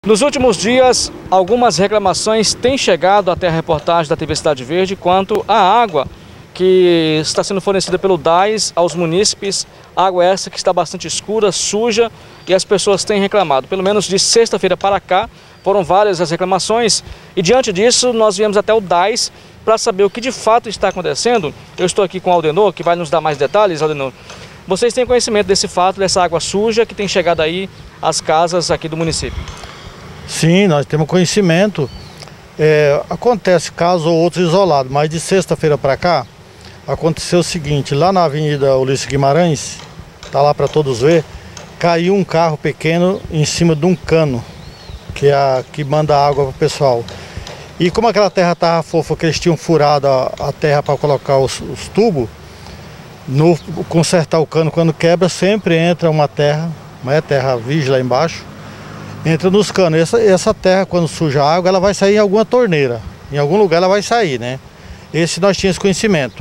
Nos últimos dias, algumas reclamações têm chegado até a reportagem da TV Cidade Verde quanto à água que está sendo fornecida pelo DAS aos munícipes, água essa que está bastante escura, suja, e as pessoas têm reclamado. Pelo menos de sexta-feira para cá, foram várias as reclamações, e diante disso nós viemos até o DAS para saber o que de fato está acontecendo. Eu estou aqui com o Aldenor, que vai nos dar mais detalhes. Aldenor, vocês têm conhecimento desse fato, dessa água suja que tem chegado aí às casas aqui do município? Sim, nós temos conhecimento. Acontece casos ou outros isolados, mas de sexta-feira para cá, aconteceu o seguinte: lá na Avenida Ulisses Guimarães, tá lá para todos ver, caiu um carro pequeno em cima de um cano, que manda água para o pessoal. E como aquela terra estava fofa, que eles tinham furado a terra para colocar os tubos, no consertar o cano, quando quebra, sempre entra uma terra, mas é terra virgem lá embaixo, entra nos canos. Essa terra, quando suja a água, ela vai sair em alguma torneira. Em algum lugar ela vai sair, né? Esse nós tínhamos conhecimento.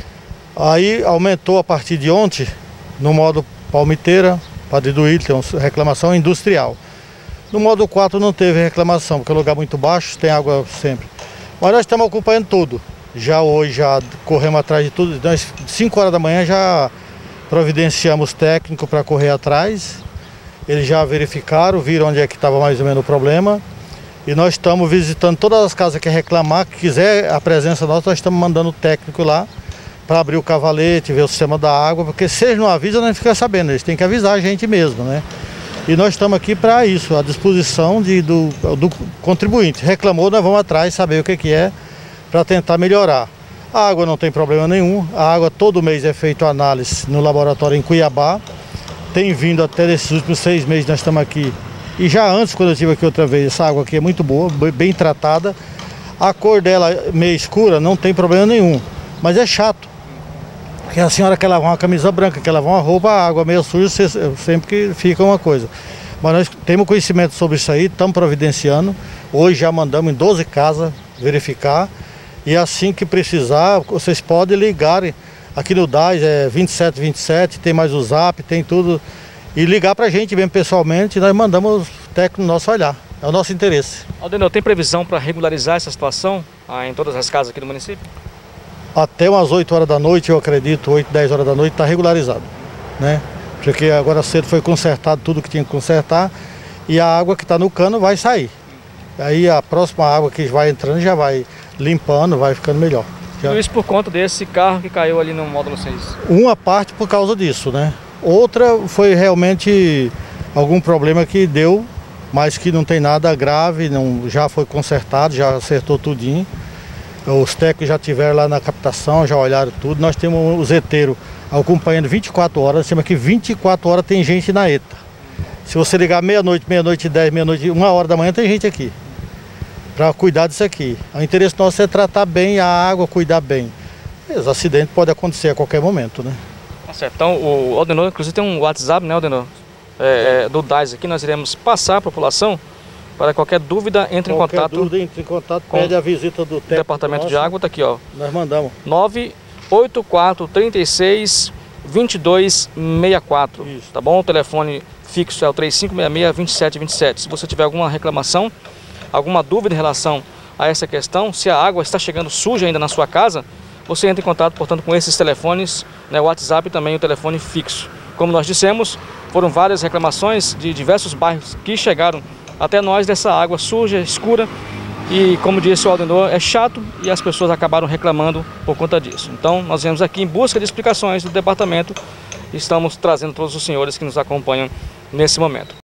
Aí aumentou a partir de ontem, no modo Palmiteira, Padre do Ilho, tem uma reclamação industrial. No modo 4 não teve reclamação, porque é um lugar muito baixo, tem água sempre. Mas nós estamos acompanhando tudo. Já hoje, já corremos atrás de tudo. Nós, 5 horas da manhã, já providenciamos técnico para correr atrás. Eles já verificaram, viram onde é que estava mais ou menos o problema. E nós estamos visitando todas as casas que reclamar, que quiser a presença nossa, nós estamos mandando o técnico lá para abrir o cavalete, ver o sistema da água, porque se eles não avisam, nós não ficamos sabendo, eles têm que avisar a gente mesmo, né? E nós estamos aqui para isso, à disposição do contribuinte. Reclamou, nós vamos atrás, saber o que é, para tentar melhorar. A água não tem problema nenhum, a água todo mês é feita análise no laboratório em Cuiabá. Tem vindo até nesses últimos 6 meses, nós estamos aqui. E já antes, quando eu estive aqui outra vez, essa água aqui é muito boa, bem tratada. A cor dela meio escura, não tem problema nenhum, mas é chato. Porque a senhora quer lavar uma camisa branca, quer lavar uma roupa, a água meio suja, sempre que fica uma coisa. Mas nós temos conhecimento sobre isso aí, estamos providenciando. Hoje já mandamos em 12 casas verificar. E assim que precisar, vocês podem ligar aqui no DAS, 2727, tem mais o Zap, tem tudo. E ligar para a gente mesmo pessoalmente, nós mandamos o técnico nosso olhar. É o nosso interesse. Aldenor, tem previsão para regularizar essa situação em todas as casas aqui do município? Até umas 8 horas da noite, eu acredito, 8, 10 horas da noite, está regularizado, né? Porque agora cedo foi consertado tudo que tinha que consertar e a água que está no cano vai sair. Aí a próxima água que vai entrando já vai limpando, vai ficando melhor. Tudo isso por conta desse carro que caiu ali no módulo 6? Uma parte por causa disso, né? Outra foi realmente algum problema que deu, mas que não tem nada grave, já foi consertado, já acertou tudinho. Os técnicos já estiveram lá na captação, já olharam tudo. Nós temos o zeteiro acompanhando 24 horas. Nós temos aqui 24 horas tem gente na ETA. Se você ligar meia-noite, meia-noite e 10, meia-noite, 1 hora da manhã, tem gente aqui para cuidar disso aqui. O interesse nosso é tratar bem a água, cuidar bem. Os acidentes podem acontecer a qualquer momento, né? Tá certo. Então, o Aldenor, inclusive, tem um WhatsApp, né, Aldenor? Do DAS aqui, nós iremos passar à população. Para qualquer dúvida, entre em contato. Pede a visita do técnico. Departamento de Água, está aqui, ó. Nós mandamos. 98436 2264. Isso. Tá bom? O telefone fixo é o 3566-2727. Se você tiver alguma reclamação, alguma dúvida em relação a essa questão, se a água está chegando suja ainda na sua casa, você entra em contato, portanto, com esses telefones, né, o WhatsApp e também o telefone fixo. Como nós dissemos, foram várias reclamações de diversos bairros que chegaram até nós dessa água suja, escura, e como disse o Aldenor, é chato e as pessoas acabaram reclamando por conta disso. Então nós viemos aqui em busca de explicações do departamento e estamos trazendo todos os senhores que nos acompanham nesse momento.